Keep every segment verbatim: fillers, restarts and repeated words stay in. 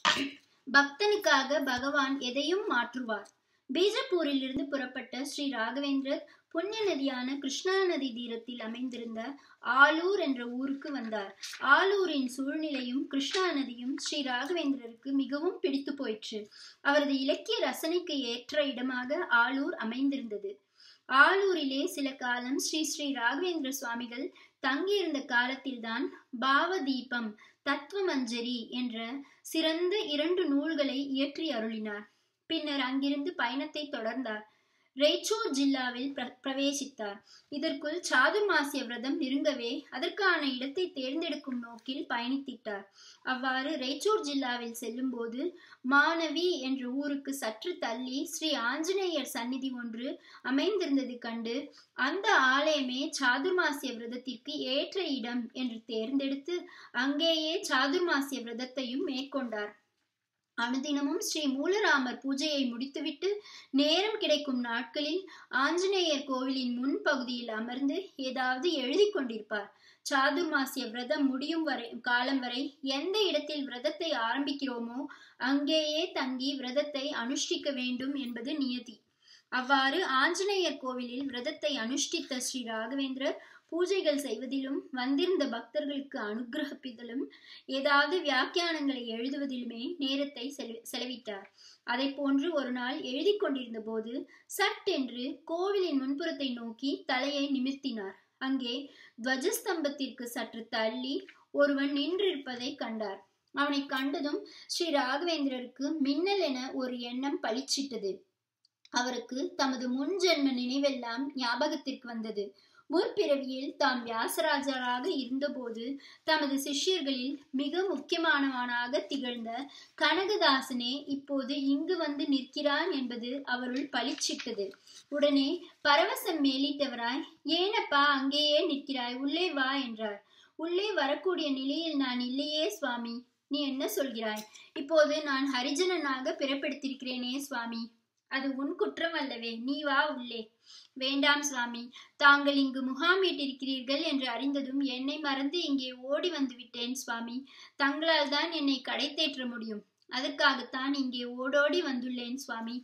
பக்தனுக்காக பகவான் எதையும் மாற்றுவார். பீஜப்பூரில் இருந்து புறப்பட்ட ஸ்ரீ ராகவேந்திரர் புண்ணிய நதியான கிருஷ்ணா நதி தீரத்தில் அமைந்திருந்த ஆலூர் என்ற ஊருக்கு வந்தார். ஆலூரின் சூழ்நிலையும் கிருஷ்ணா நதியும் ஸ்ரீ ராகவேந்திரருக்கு மிகவும் பிடித்து போயிற்று. அவரது இலக்கிய ரசனைக்கு ஏற்ற இடமாக ஆலூர் அமைந்திருந்தது. ஆலூரிலே சில காலம் ஸ்ரீ ஸ்ரீ ராகவேந்திர சுவாமிகள் தங்கியிருந்த காலத்தில்தான் பாவதீபம், தத்துவமஞ்சரி என்ற சிறந்த இரண்டு நூல்களை இயற்றி அருளினார். பின்னர் அங்கிருந்து பயணத்தை தொடர்ந்தார். ரெய்ச்சூர் ஜில்லாவில் பிர பிரவேசித்தார். இதற்குள் சாதுர்மாசிய விரதம் நெருங்கவே அதற்கான இடத்தை தேர்ந்தெடுக்கும் நோக்கில் பயணித்திட்டார். அவ்வாறு ரெய்ச்சூர் ஜில்லாவில் செல்லும் போது மாணவி என்ற ஊருக்கு சற்று தள்ளி ஸ்ரீ ஆஞ்சநேயர் சந்நிதி ஒன்று அமைந்திருந்தது கண்டு அந்த ஆலயமே சாதுர்மாசிய விரதத்திற்கு ஏற்ற இடம் என்று தேர்ந்தெடுத்து அங்கேயே சாதுர்மாசிய விரதத்தையும் மேற்கொண்டார். அனுதினமும் ஸ்ரீ மூலராமர் பூஜையை முடித்துவிட்டு நேரம் கிடைக்கும் நாட்களில் ஆஞ்சநேயர் கோவிலின் முன் பகுதியில் அமர்ந்து ஏதாவது எழுதி கொண்டிருப்பார். சாதுர்மாசிய விரதம் முடியும் வரை காலம் வரை எந்த இடத்தில் விரதத்தை ஆரம்பிக்கிறோமோ அங்கேயே தங்கி விரதத்தை அனுஷ்டிக்க வேண்டும் என்பது நியதி. அவ்வாறு ஆஞ்சநேயர் கோவிலில் விரதத்தை அனுஷ்டித்த ஸ்ரீ ராகவேந்திரர் பூஜைகள் செய்வதிலும் வந்திருந்த பக்தர்களுக்கு அனுகிரகிப்பதிலும் ஏதாவது வியாக்கியானங்களை எழுதுவதிலுமே நேரத்தை செலவிட்டார். அதை போன்று ஒரு நாள் எழுதி கொண்டிருந்த போது சட்டென்று கோவிலின் முன்புறத்தை நோக்கி தலையை நிமிர்த்தினார். அங்கே துவஜஸ்தம்பத்திற்கு சற்று தள்ளி ஒருவன் நின்றிருப்பதை கண்டார். அவனை கண்டதும் ஸ்ரீ ராகவேந்திரருக்கு மின்னல் என ஒரு எண்ணம் பளிச்சிட்டது. அவருக்கு தமது முன் ஜென்ம நினைவெல்லாம் ஞாபகத்திற்கு வந்தது. முற்பிறவியில் தாம் வியாசராஜராக இருந்தபோது தமது சிஷ்யர்களில் மிக முக்கியமானவனாக திகழ்ந்த கனகதாசனே இப்போது இங்கு வந்து நிற்கிறான் என்பது அவருள் பளிச்சிட்டது. உடனே பரவசம் மேலிட்டவராய், ஏனப்பா அங்கேயே நிற்கிறாய், உள்ளே வா என்றார். உள்ளே வரக்கூடிய நிலையில் நான் இல்லையே சுவாமி, நீ என்ன சொல்கிறாய்? இப்போது நான் ஹரிஜனனாக பிறப்பெடுத்திருக்கிறேனே சுவாமி, அது உன் குற்றம் அல்லவே, நீ வா உள்ளே. வேண்டாம் சுவாமி, தாங்கள் இங்கு முகாமிட்டிருக்கிறீர்கள் என்று அறிந்ததும் என்னை மறந்து இங்கே ஓடி வந்து விட்டேன் சுவாமி. தங்களால் தான் என்னை கடை தேற்ற முடியும், அதற்காகத்தான் இங்கே ஓடோடி வந்துள்ளேன் சுவாமி.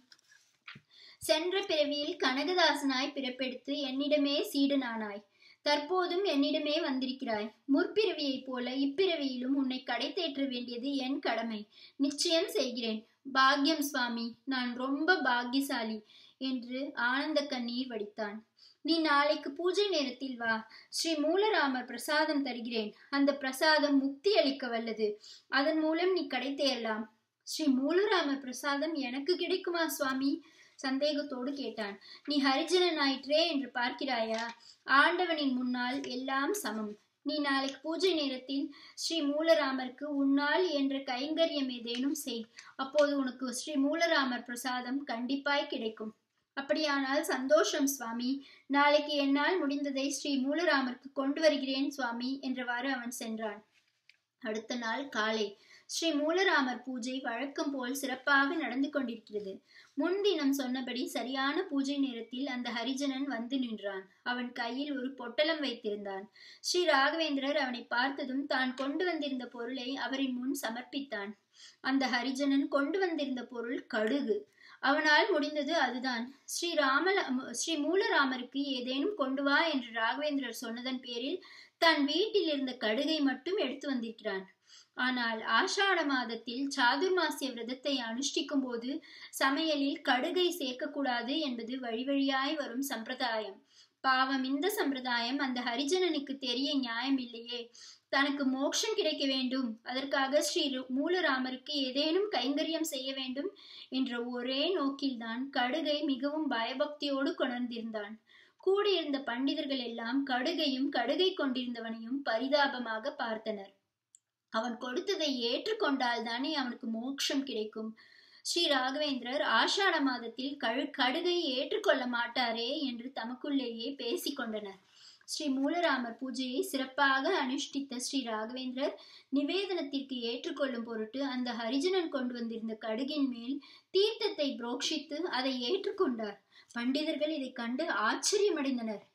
சென்ற பிறவியில் கனகதாசனாய் பிறப்பெடுத்து என்னிடமே சீடனானாய். தற்போதும் என்னிடமே வந்திருக்கிறாய். முற்பிறவியைப் போல இப்பிறவியிலும் உன்னை கடை தேற்ற வேண்டியது என் கடமை. நிச்சயம் செய்கிறேன். பாக்யம் சுவாமி, நான் ரொம்ப பாக்கியசாலி என்று ஆனந்த கண்ணீர் வடித்தான். நீ நாளைக்கு பூஜை நேரத்தில் வா, ஸ்ரீ மூலராமர் பிரசாதம் தருகிறேன். அந்த பிரசாதம் முக்தி அளிக்க வல்லது. அதன் மூலம் நீ கடை தேரலாம். ஸ்ரீ மூலராமர் பிரசாதம் எனக்கு கிடைக்குமா சுவாமி? சந்தேகத்தோடு கேட்டான். நீ ஹரிஜனன் ஆயிற்றே என்று பார்க்கிறாயா? ஆண்டவனின் முன்னால் எல்லாம் சமம். நீ நாளைக்கு பூஜை நேரத்தில் ஸ்ரீ மூலராமருக்கு உன்னால் என்ற கைங்கரியம் ஏதேனும் செய். அப்போது உனக்கு ஸ்ரீ மூலராமர் பிரசாதம் கண்டிப்பாய் கிடைக்கும். அப்படியானால் சந்தோஷம் சுவாமி. நாளைக்கு என்னால் முடிந்ததை ஸ்ரீ மூலராமருக்கு கொண்டு வருகிறேன் சுவாமி என்றவாறு அவன் சென்றான். அடுத்த நாள் காலை ஸ்ரீ மூலராமர் பூஜை வழக்கம் போல் சிறப்பாக நடந்து கொண்டிருக்கிறது. முன்தினம் சொன்னபடி சரியான பூஜை நேரத்தில் அந்த ஹரிஜனன் வந்து நின்றான். அவன் கையில் ஒரு பொட்டலம் வைத்திருந்தான். ஸ்ரீ ராகவேந்திரர் அவனை பார்த்ததும் தான் கொண்டு வந்திருந்த பொருளை அவரின் முன் சமர்ப்பித்தான். அந்த ஹரிஜனன் கொண்டு வந்திருந்த பொருள் கடுகு. அவனால் முடிந்தது அதுதான். ஸ்ரீ ராம ஸ்ரீ மூலராமருக்கு ஏதேனும் கொண்டு வா என்று ராகவேந்திரர் சொன்னதன் பேரில் தன் வீட்டில் இருந்த கடுகை மட்டும் எடுத்து வந்திருக்கிறான். ஆனால் ஆஷாட மாதத்தில் சாதுர்மாசிய விரதத்தை அனுஷ்டிக்கும் போது சமையலில் கடுகை சேர்க்கக்கூடாது என்பது வழி வழியாய் வரும் சம்பிரதாயம். பாவம், இந்த சம்பிரதாயம் அந்த ஹரிஜனனுக்கு தெரிய நியாயம் இல்லையே. தனக்கு மோட்சம் கிடைக்க வேண்டும், அதற்காக ஸ்ரீ மூலராமருக்கு ஏதேனும் கைங்கரியம் செய்ய வேண்டும் என்ற ஒரே நோக்கில்தான் கடுகை மிகவும் பயபக்தியோடு கொணர்ந்திருந்தான். கூடியிருந்த பண்டிதர்கள் எல்லாம் கடுகையும் கடுகை கொண்டிருந்தவனையும் பரிதாபமாக பார்த்தனர். அவன் கொடுத்ததை ஏற்றுக்கொண்டால் தானே அவனுக்கு மோட்சம் கிடைக்கும். ஸ்ரீ ராகவேந்திரர் ஆஷாட மாதத்தில் கழு கடுகை ஏற்றுக்கொள்ள மாட்டாரே என்று தமக்குள்ளேயே பேசிக்கொண்டனர். ஸ்ரீ மூலராமர் பூஜையை சிறப்பாக அனுஷ்டித்த ஸ்ரீ ராகவேந்திரர் நிவேதனத்திற்கு ஏற்றுக்கொள்ளும் பொருட்டு அந்த ஹரிஜனன் கொண்டு வந்திருந்த கடுகின் மேல் தீர்த்தத்தை புரோக்ஷித்து அதை ஏற்றுக்கொண்டார். பண்டிதர்கள் இதை கண்டு ஆச்சரியமடைந்தனர்.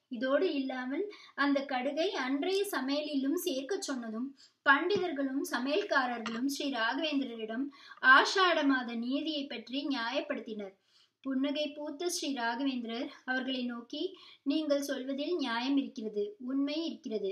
இதோடு இல்லாமல் அந்த கடுகை அன்றைய சமையலிலும் சேர்க்க சொன்னதும் பண்டிதர்களும் சமையல்காரர்களும் ஸ்ரீ ராகவேந்திரரிடம் ஆஷாட மாத நீதியை பற்றி நியாயப்படுத்தினர். புன்னகை பூத்த ஸ்ரீ ராகவேந்திரர் அவர்களை நோக்கி, நீங்கள் சொல்வதில் நியாயம் இருக்கிறது, உண்மை இருக்கிறது.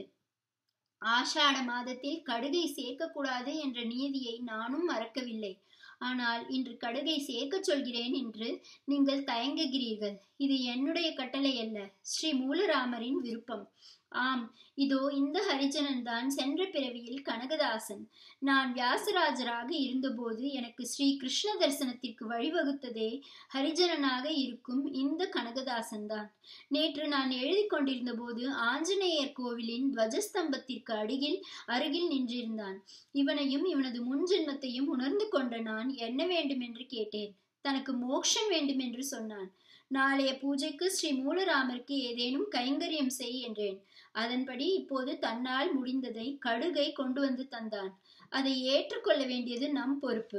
ஆஷாட மாதத்தில் கடுகை சேர்க்கக்கூடாது என்ற நீதியை நானும் மறக்கவில்லை. ஆனால் இன்று கடுகை சேர்க்க சொல்கிறேன் என்று நீங்கள் தயங்குகிறீர்கள். இது என்னுடைய கட்டளை அல்ல, ஸ்ரீ மூலராமரின் விருப்பம். ஆம், இதோ இந்த ஹரிஜனன் தான் சென்ற பிறவியில் கனகதாசன். நான் வியாசராஜராக இருந்தபோது எனக்கு ஸ்ரீ கிருஷ்ண தரிசனத்திற்கு வழிவகுத்ததே ஹரிஜனனாக இருக்கும் இந்த கனகதாசன் தான். நேற்று நான் எழுதி கொண்டிருந்த போது ஆஞ்சநேயர் கோவிலின் துவஜஸ்தம்பத்திற்கு அருகில் அருகில் நின்றிருந்தான். இவனையும் இவனது முன்ஜென்மத்தையும் உணர்ந்து கொண்ட நான் என்ன வேண்டும் என்று கேட்டேன். தனக்கு மோட்சம் வேண்டும் என்று சொன்னான். நாளைய பூஜைக்கு ஸ்ரீ மூலராமருக்கு ஏதேனும் கைங்கரியம் செய் என்றேன். அதன்படி இப்போது தன்னால் முடிந்ததை கடுகை கொண்டு வந்து தந்தான். அதை ஏற்றுக்கொள்ள வேண்டியது நம் பொறுப்பு.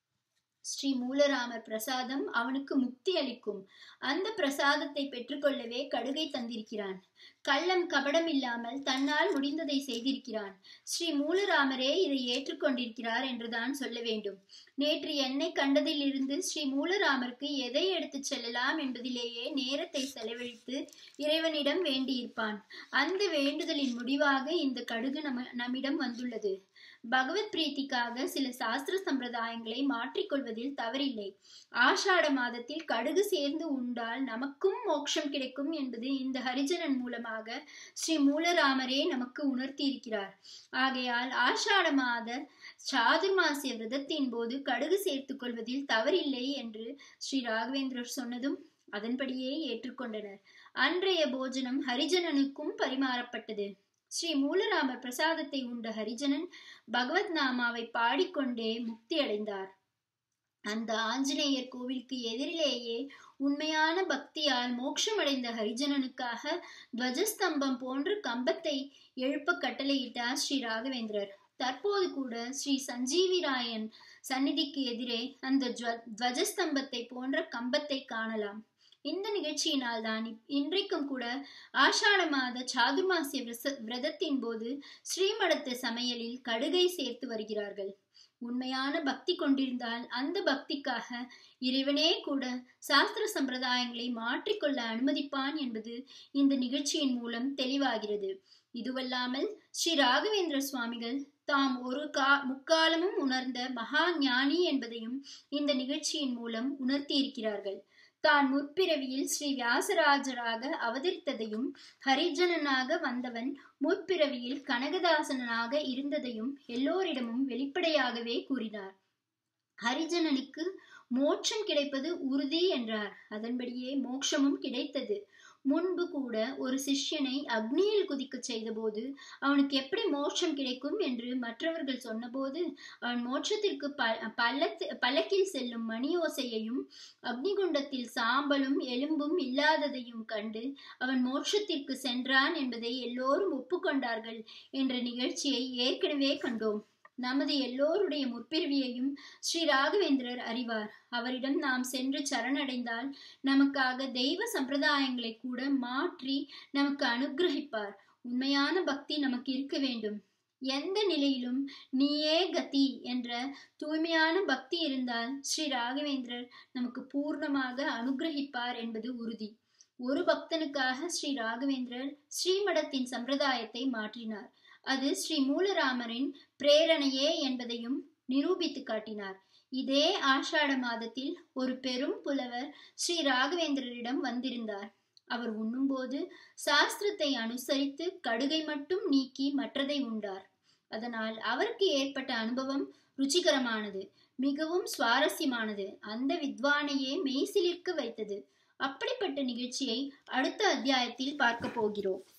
ஸ்ரீ மூலராமர் பிரசாதம் அவனுக்கு முக்தி அளிக்கும். அந்த பிரசாதத்தை பெற்றுக்கொள்ளவே கடுகை தந்திருக்கிறான். கள்ளம் கபடம் இல்லாமல் தன்னால் முடிந்ததை செய்திருக்கிறான். ஸ்ரீ மூலராமரே இதை ஏற்றுக்கொண்டிருக்கிறார் என்றுதான் சொல்ல வேண்டும். நேற்று என்னை கண்டதிலிருந்து ஸ்ரீ மூலராமருக்கு எதை எடுத்து செல்லலாம் என்பதிலேயே நேரத்தை செலவழித்து இறைவனிடம் வேண்டியிருப்பான். அந்த வேண்டுதலின் முடிவாக இந்த கடுகு நம்ம நம்மிடம் வந்துள்ளது. பகவத் பிரீத்திக்காக சில சாஸ்திர சம்பிரதாயங்களை மாற்றிக்கொள்வதில் தவறில்லை. ஆஷாட மாதத்தில் கடுகு சேர்ந்து உண்டால் நமக்கும் மோட்சம் கிடைக்கும் என்பது இந்த ஹரிஜனன் மூலமாக ஸ்ரீ மூலராமரே நமக்கு உணர்த்தி இருக்கிறார். ஆகையால் ஆஷாட மாத சாதுர்மாசிய விரதத்தின் போது கடுகு சேர்த்துக் கொள்வதில் தவறில்லை என்று ஸ்ரீ ராகவேந்திரர் சொன்னதும் அதன்படியே ஏற்றுக்கொண்டனர். அன்றைய போஜனம் ஹரிஜனனுக்கும் பரிமாறப்பட்டது. ஸ்ரீ மூலராமர் பிரசாதத்தை உண்ட ஹரிஜனன் பகவத் நாமாவை பாடிக்கொண்டே முக்தி அடைந்தார். அந்த ஆஞ்சநேயர் கோவிலுக்கு எதிரிலேயே உண்மையான பக்தியால் மோட்சமடைந்த ஹரிஜனனுக்காக துவஜஸ்தம்பம் போன்ற கம்பத்தை எழுப்ப கட்டளையிட்டார் ஸ்ரீ ராகவேந்திரர். தற்போது கூட ஸ்ரீ சஞ்சீவிராயன் சந்நிதிக்கு எதிரே அந்த துவஜஸ்தம்பத்தை போன்ற கம்பத்தை காணலாம். இந்த நிகழ்ச்சியினால் தான் இன்றைக்கும் கூட ஆஷாட மாத சாதுர்மாசிய விரதத்தின் போது ஸ்ரீமடத்து சமையலில் கடுகை சேர்த்து வருகிறார்கள். உண்மையான பக்தி கொண்டிருந்தால் அந்த பக்திக்காக இறைவனே கூட சாஸ்திர சம்பிரதாயங்களை மாற்றிக்கொள்ள அனுமதிப்பான் என்பது இந்த நிகழ்ச்சியின் மூலம் தெளிவாகிறது. இதுவல்லாமல் ஸ்ரீ ராகவேந்திர சுவாமிகள் தாம் ஒரு கா முக்காலமும் உணர்ந்த மகா ஞானி என்பதையும் இந்த நிகழ்ச்சியின் மூலம் உணர்த்தி இருக்கிறார்கள். தான் முற்பிறவியில் ஸ்ரீ வியாசராஜராக அவதரித்ததையும் ஹரிஜனனாக வந்தவன் முற்பிறவியில் கனகதாசனாக இருந்ததையும் எல்லோரிடமும் வெளிப்படையாகவே கூறினார். ஹரிஜனனுக்கு மோட்சம் கிடைப்பது உறுதி என்றார். அதன்படியே மோட்சமும் கிடைத்தது. முன்பு கூட ஒரு சிஷ்யனை அக்னியில் குதிக்க செய்த போது அவனுக்கு எப்படி மோட்சம் கிடைக்கும் என்று மற்றவர்கள் சொன்னபோது அவன் மோட்சத்திற்கு ப பல்லத்து பல்லக்கில் செல்லும் மணியோசையையும் அக்னிகுண்டத்தில் சாம்பலும் எலும்பும் இல்லாததையும் கண்டு அவன் மோட்சத்திற்கு சென்றான் என்பதை எல்லோரும் ஒப்புக்கொண்டார்கள் என்ற நிகழ்ச்சியை ஏற்கனவே கண்டோம். நமது எல்லோருடைய முற்பிறவியையும் ஸ்ரீ ராகவேந்திரர் அறிவார். அவரிடம் நாம் சென்று சரணடைந்தால் நமக்காக தெய்வ சம்பிரதாயங்களை கூட மாற்றி நமக்கு அனுகிரகிப்பார். உண்மையான பக்தி நமக்கு இருக்க வேண்டும். எந்த நிலையிலும் நீயே கதி என்ற தூய்மையான பக்தி இருந்தால் ஸ்ரீ ராகவேந்திரர் நமக்கு பூர்ணமாக அனுகிரகிப்பார் என்பது உறுதி. ஒரு பக்தனுக்காக ஸ்ரீ ராகவேந்திரர் ஸ்ரீமடத்தின் சம்பிரதாயத்தை மாற்றினார். அது ஸ்ரீ மூலராமரின் பிரேரணையே என்பதையும் நிரூபித்து காட்டினார். இதே ஆஷாட மாதத்தில் ஒரு பெரும் புலவர் ஸ்ரீ ராகவேந்திரரிடம் வந்திருந்தார். அவர் உண்ணும்போது சாஸ்திரத்தை அனுசரித்து கடுகை மட்டும் நீக்கி மற்றதை உண்டார். அதனால் அவருக்கு ஏற்பட்ட அனுபவம் ருச்சிகரமானது, மிகவும் சுவாரஸ்யமானது. அந்த வித்வானையே மெய்சிலிர்க்க வைத்தது. அப்படிப்பட்ட நிகழ்ச்சியை அடுத்த அத்தியாயத்தில் பார்க்க போகிறோம்.